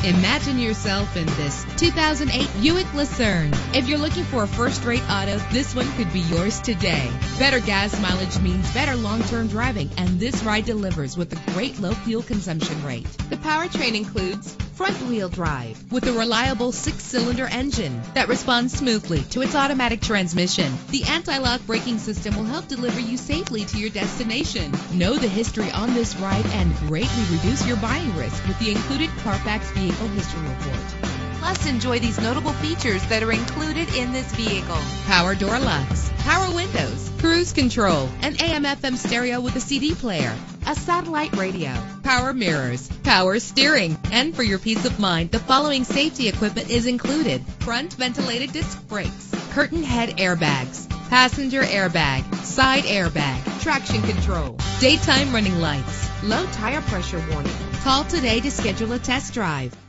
Imagine yourself in this 2008 Buick Lucerne. If you're looking for a first-rate auto, this one could be yours today. Better gas mileage means better long-term driving, and this ride delivers with a great low fuel consumption rate. The powertrain includes front-wheel drive with a reliable 6-cylinder engine that responds smoothly to its automatic transmission. The anti-lock braking system will help deliver you safely to your destination. Know the history on this ride and greatly reduce your buying risk with the included Carfax Vehicle History Report. Plus, enjoy these notable features that are included in this vehicle: power door locks, power windows, cruise control, an AM/FM stereo with a CD player, a satellite radio, power mirrors, power steering. And for your peace of mind, the following safety equipment is included: front ventilated disc brakes, curtain head airbags, passenger airbag, side airbag, traction control, daytime running lights, low tire pressure warning. Call today to schedule a test drive.